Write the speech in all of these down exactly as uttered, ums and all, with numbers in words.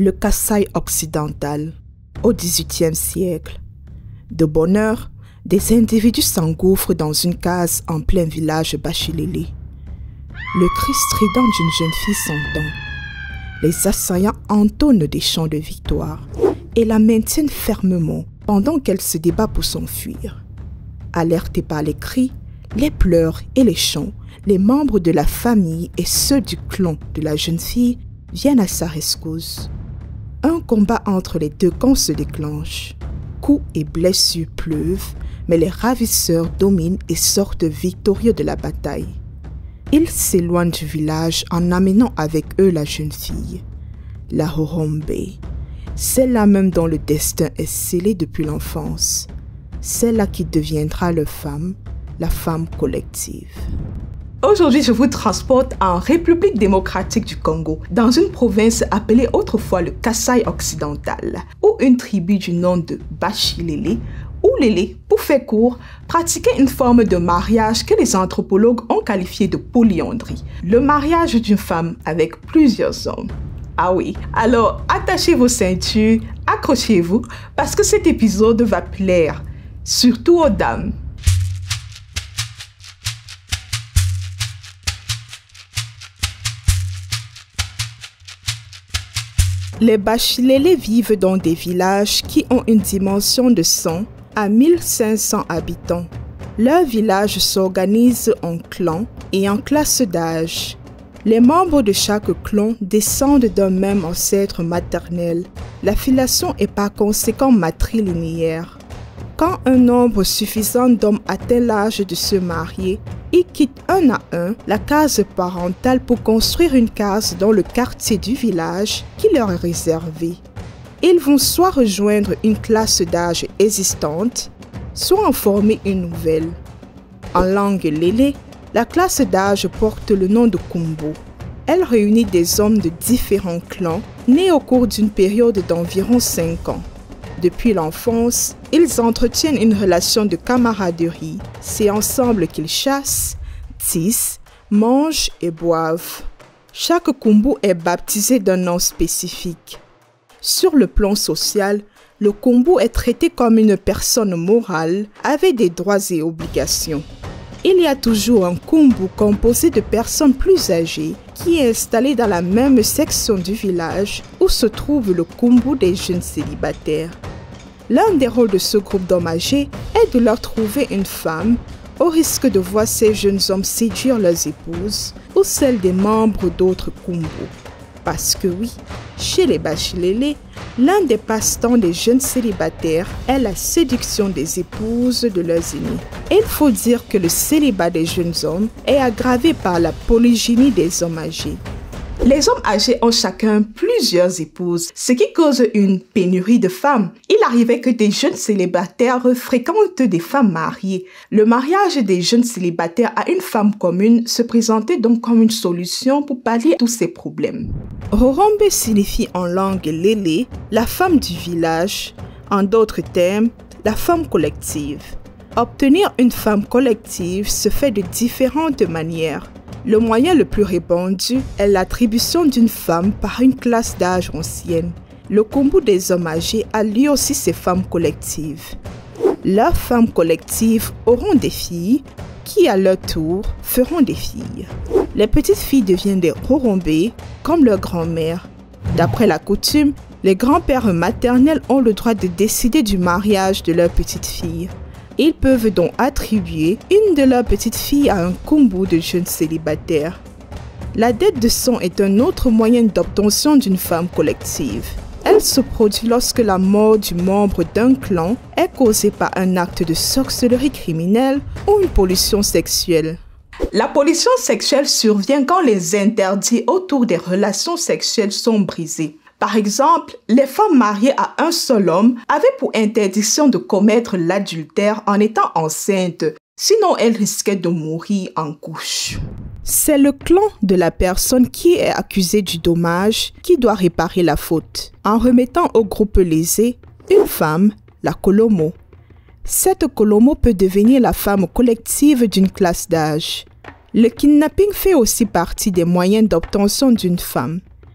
le Kasaï occidental, au dix-huitième siècle. De bonne heure, des individus s'engouffrent dans une case en plein village Bachilélé. Le cri strident d'une jeune fille s'entend. Les assaillants entonnent des chants de victoire et la maintiennent fermement pendant qu'elle se débat pour s'enfuir. Alertés par les cris, les pleurs et les chants, les membres de la famille et ceux du clan de la jeune fille viennent à sa rescousse. Un combat entre les deux camps se déclenche. Coups et blessures pleuvent, mais les ravisseurs dominent et sortent victorieux de la bataille. Ils s'éloignent du village en amenant avec eux la jeune fille, la Horombe, celle-là même dont le destin est scellé depuis l'enfance, celle-là qui deviendra leur femme, la femme collective. Aujourd'hui, je vous transporte en République démocratique du Congo, dans une province appelée autrefois le Kasaï occidental, où une tribu du nom de Bachilélé, ou Lélé, pour faire court, pratiquait une forme de mariage que les anthropologues ont qualifié de polyandrie, le mariage d'une femme avec plusieurs hommes. Ah oui, alors attachez vos ceintures, accrochez-vous, parce que cet épisode va plaire, surtout aux dames. Les Bachilélé vivent dans des villages qui ont une dimension de cent à mille cinq cents habitants. Leur village s'organise en clans et en classes d'âge. Les membres de chaque clan descendent d'un même ancêtre maternel. La filiation est par conséquent matrilinéaire. Quand un nombre suffisant d'hommes atteint l'âge de se marier, ils quittent un à un la case parentale pour construire une case dans le quartier du village qui leur est réservé. Ils vont soit rejoindre une classe d'âge existante, soit en former une nouvelle. En langue lélé, la classe d'âge porte le nom de Kumbo. Elle réunit des hommes de différents clans nés au cours d'une période d'environ cinq ans. Depuis l'enfance, ils entretiennent une relation de camaraderie. C'est ensemble qu'ils chassent, tissent, mangent et boivent. Chaque Kumbu est baptisé d'un nom spécifique. Sur le plan social, le Kumbu est traité comme une personne morale avec des droits et obligations. Il y a toujours un Kumbu composé de personnes plus âgées qui est installé dans la même section du village où se trouve le Kumbu des jeunes célibataires. L'un des rôles de ce groupe d'hommes âgés est de leur trouver une femme, au risque de voir ces jeunes hommes séduire leurs épouses ou celles des membres d'autres Kumbu. Parce que oui, chez les Bachilélé, l'un des passe-temps des jeunes célibataires est la séduction des épouses de leurs aînés. Et il faut dire que le célibat des jeunes hommes est aggravé par la polygynie des hommes âgés. Les hommes âgés ont chacun plusieurs épouses, ce qui cause une pénurie de femmes. Il arrivait que des jeunes célibataires fréquentent des femmes mariées. Le mariage des jeunes célibataires à une femme commune se présentait donc comme une solution pour pallier tous ces problèmes. Horombe signifie en langue lélé la femme du village, en d'autres termes, la femme collective. Obtenir une femme collective se fait de différentes manières. Le moyen le plus répandu est l'attribution d'une femme par une classe d'âge ancienne. Le Kumbu des hommes âgés a lui aussi ses femmes collectives. Leurs femmes collectives auront des filles qui, à leur tour, feront des filles. Les petites filles deviennent des Horombe comme leur grand-mère. D'après la coutume, les grands-pères maternels ont le droit de décider du mariage de leur petite fille. Ils peuvent donc attribuer une de leurs petites filles à un Kumbu de jeunes célibataires. La dette de sang est un autre moyen d'obtention d'une femme collective. Elle se produit lorsque la mort du membre d'un clan est causée par un acte de sorcellerie criminelle ou une pollution sexuelle. La pollution sexuelle survient quand les interdits autour des relations sexuelles sont brisés. Par exemple, les femmes mariées à un seul homme avaient pour interdiction de commettre l'adultère en étant enceintes, sinon elles risquaient de mourir en couche. C'est le clan de la personne qui est accusée du dommage qui doit réparer la faute, en remettant au groupe lésé une femme, la Kolomo. Cette Kolomo peut devenir la femme collective d'une classe d'âge. Le kidnapping fait aussi partie des moyens d'obtention d'une femme.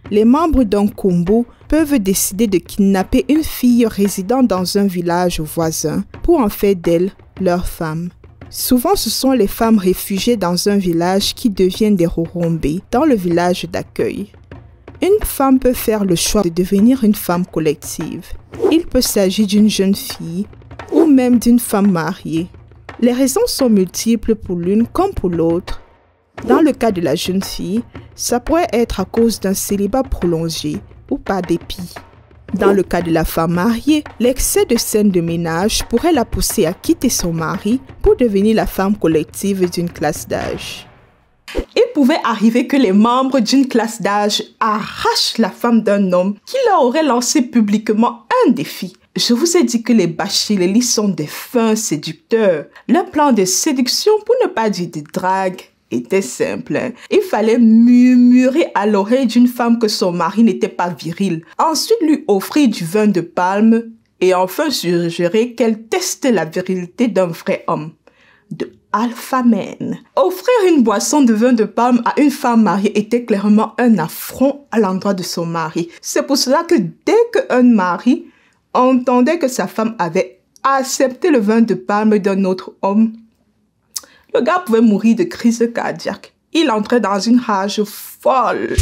Les membres d'un combo peuvent décider de kidnapper une fille résidant dans un village voisin pour en faire d'elle leur femme. Souvent, ce sont les femmes réfugiées dans un village qui deviennent des Rorombé dans le village d'accueil. Une femme peut faire le choix de devenir une femme collective. Il peut s'agir d'une jeune fille ou même d'une femme mariée. Les raisons sont multiples pour l'une comme pour l'autre. Dans le cas de la jeune fille, ça pourrait être à cause d'un célibat prolongé ou par dépit. Dans le cas de la femme mariée, l'excès de scènes de ménage pourrait la pousser à quitter son mari pour devenir la femme collective d'une classe d'âge. Il pouvait arriver que les membres d'une classe d'âge arrachent la femme d'un homme qui leur aurait lancé publiquement un défi. Je vous ai dit que les Bachileli sont des fins séducteurs. Leur plan de séduction, pour ne pas dire de drague, était simple. Il fallait murmurer à l'oreille d'une femme que son mari n'était pas viril. Ensuite, lui offrir du vin de palme et enfin suggérer qu'elle teste la virilité d'un vrai homme. De alpha man. Offrir une boisson de vin de palme à une femme mariée était clairement un affront à l'endroit de son mari. C'est pour cela que dès qu'un mari entendait que sa femme avait accepté le vin de palme d'un autre homme, le gars pouvait mourir de crise cardiaque. Il entrait dans une rage folle.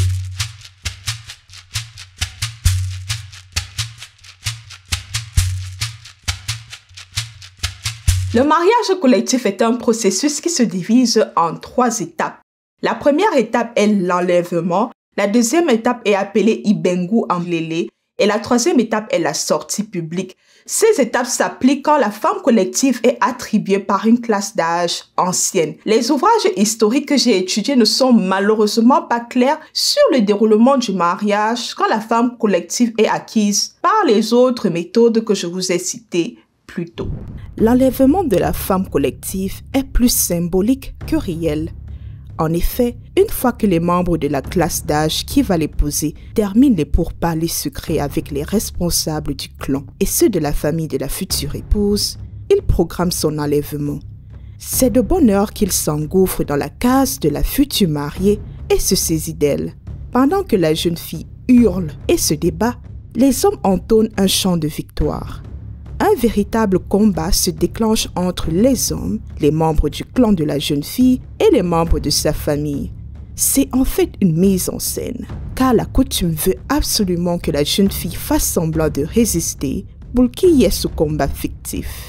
Le mariage collectif est un processus qui se divise en trois étapes. La première étape est l'enlèvement, la deuxième étape est appelée Ibengu en lélé et la troisième étape est la sortie publique. Ces étapes s'appliquent quand la femme collective est attribuée par une classe d'âge ancienne. Les ouvrages historiques que j'ai étudiés ne sont malheureusement pas clairs sur le déroulement du mariage quand la femme collective est acquise par les autres méthodes que je vous ai citées plus tôt. L'enlèvement de la femme collective est plus symbolique que réel. En effet, une fois que les membres de la classe d'âge qui va l'épouser terminent les pourparlers secrets avec les responsables du clan et ceux de la famille de la future épouse, ils programment son enlèvement. C'est de bonne heure qu'il s'engouffre dans la case de la future mariée et se saisit d'elle. Pendant que la jeune fille hurle et se débat, les hommes entonnent un chant de victoire. Un véritable combat se déclenche entre les hommes, les membres du clan de la jeune fille et les membres de sa famille. C'est en fait une mise en scène, car la coutume veut absolument que la jeune fille fasse semblant de résister pour qu'il y ait ce combat fictif.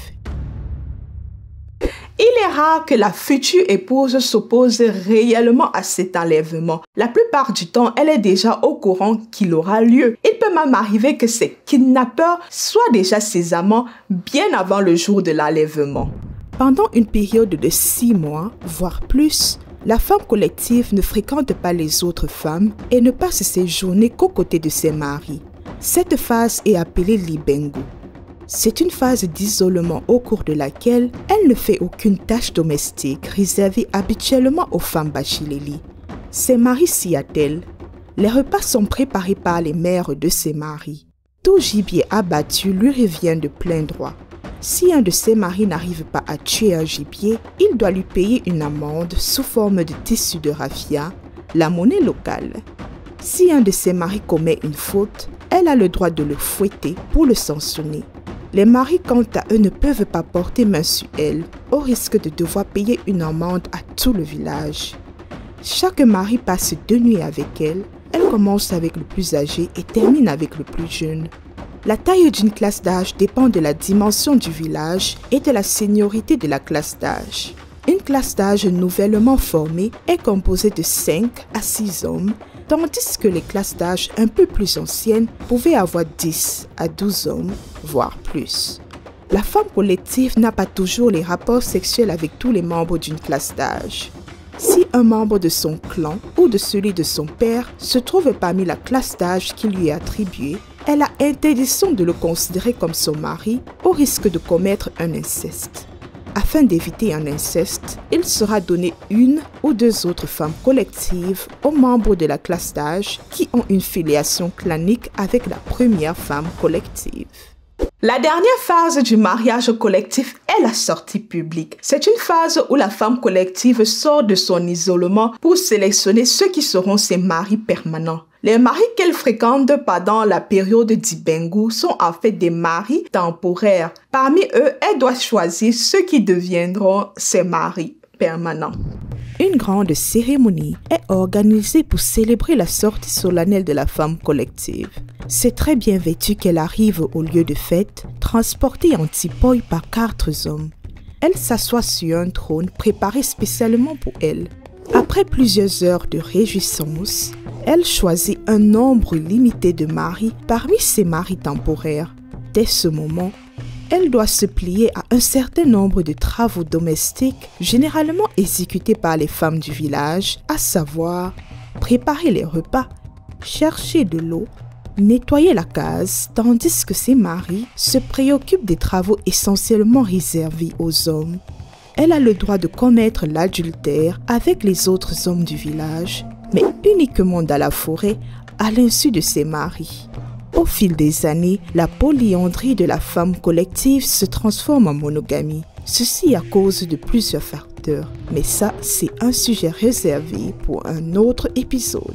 Il est rare que la future épouse s'oppose réellement à cet enlèvement. La plupart du temps, elle est déjà au courant qu'il aura lieu. Il peut même arriver que ces kidnappeurs soient déjà ses amants bien avant le jour de l'enlèvement. Pendant une période de six mois, voire plus, la femme collective ne fréquente pas les autres femmes et ne passe ses journées qu'aux côtés de ses maris. Cette phase est appelée l'ibengu. C'est une phase d'isolement au cours de laquelle elle ne fait aucune tâche domestique réservée habituellement aux femmes Bachileli. Ses maris s'y attellent. Les repas sont préparés par les mères de ses maris. Tout gibier abattu lui revient de plein droit. Si un de ses maris n'arrive pas à tuer un gibier, il doit lui payer une amende sous forme de tissu de raffia, la monnaie locale. Si un de ses maris commet une faute, elle a le droit de le fouetter pour le sanctionner. Les maris, quant à eux, ne peuvent pas porter main sur elle, au risque de devoir payer une amende à tout le village. Chaque mari passe deux nuits avec elle. Elle commence avec le plus âgé et termine avec le plus jeune. La taille d'une classe d'âge dépend de la dimension du village et de la seniorité de la classe d'âge. Une classe d'âge nouvellement formée est composée de cinq à six hommes, tandis que les classes d'âge un peu plus anciennes pouvaient avoir dix à douze hommes, voire plus. La femme collective n'a pas toujours les rapports sexuels avec tous les membres d'une classe d'âge. Si un membre de son clan ou de celui de son père se trouve parmi la classe d'âge qui lui est attribuée, elle a interdiction de le considérer comme son mari au risque de commettre un inceste. Afin d'éviter un inceste, il sera donné une ou deux autres femmes collectives aux membres de la classe d'âge qui ont une filiation clanique avec la première femme collective. La dernière phase du mariage collectif est la sortie publique. C'est une phase où la femme collective sort de son isolement pour sélectionner ceux qui seront ses maris permanents. Les maris qu'elle fréquente pendant la période d'Ibengu sont en fait des maris temporaires. Parmi eux, elle doit choisir ceux qui deviendront ses maris permanents. Une grande cérémonie est organisée pour célébrer la sortie solennelle de la femme collective. C'est très bien vêtue qu'elle arrive au lieu de fête, transportée en tipoy par quatre hommes. Elle s'assoit sur un trône préparé spécialement pour elle. Après plusieurs heures de réjouissance, elle choisit un nombre limité de maris parmi ses maris temporaires. Dès ce moment, elle doit se plier à un certain nombre de travaux domestiques généralement exécutés par les femmes du village, à savoir préparer les repas, chercher de l'eau, nettoyer la case, tandis que ses maris se préoccupent des travaux essentiellement réservés aux hommes. Elle a le droit de commettre l'adultère avec les autres hommes du village, mais uniquement dans la forêt, à l'insu de ses maris. Au fil des années, la polyandrie de la femme collective se transforme en monogamie. Ceci à cause de plusieurs facteurs. Mais ça, c'est un sujet réservé pour un autre épisode.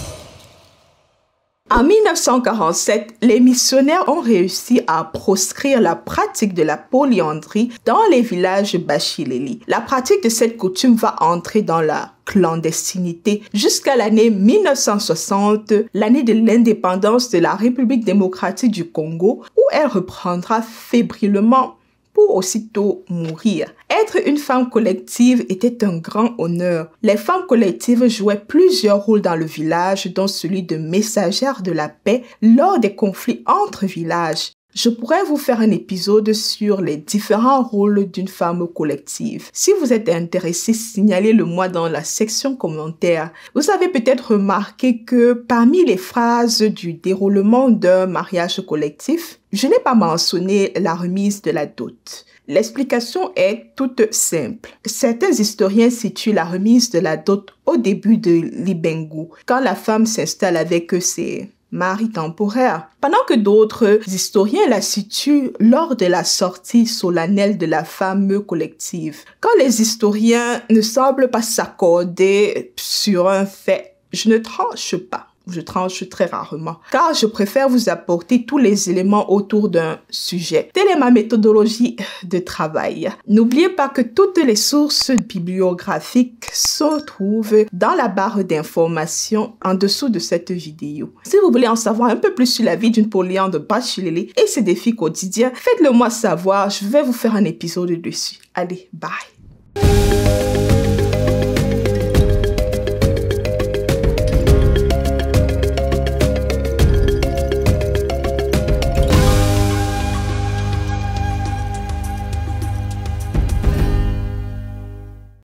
En mille neuf cent quarante-sept, les missionnaires ont réussi à proscrire la pratique de la polyandrie dans les villages Bashileli. La pratique de cette coutume va entrer dans la clandestinité jusqu'à l'année mille neuf cent soixante, l'année de l'indépendance de la République démocratique du Congo, où elle reprendra fébrilement pour aussitôt mourir. Être une femme collective était un grand honneur. Les femmes collectives jouaient plusieurs rôles dans le village, dont celui de messagère de la paix lors des conflits entre villages. Je pourrais vous faire un épisode sur les différents rôles d'une femme collective. Si vous êtes intéressé, signalez-le moi dans la section commentaires. Vous avez peut-être remarqué que parmi les phrases du déroulement d'un mariage collectif, je n'ai pas mentionné la remise de la dot. L'explication est toute simple. Certains historiens situent la remise de la dot au début de l'Ibengu, quand la femme s'installe avec ses maris temporaires, pendant que d'autres historiens la situent lors de la sortie solennelle de la femme collective. Quand les historiens ne semblent pas s'accorder sur un fait, je ne tranche pas. Je tranche très rarement, car je préfère vous apporter tous les éléments autour d'un sujet. Telle est ma méthodologie de travail. N'oubliez pas que toutes les sources bibliographiques se trouvent dans la barre d'informations en dessous de cette vidéo. Si vous voulez en savoir un peu plus sur la vie d'une polyandre Bashileli et ses défis quotidiens, faites-le moi savoir, je vais vous faire un épisode dessus. Allez, bye!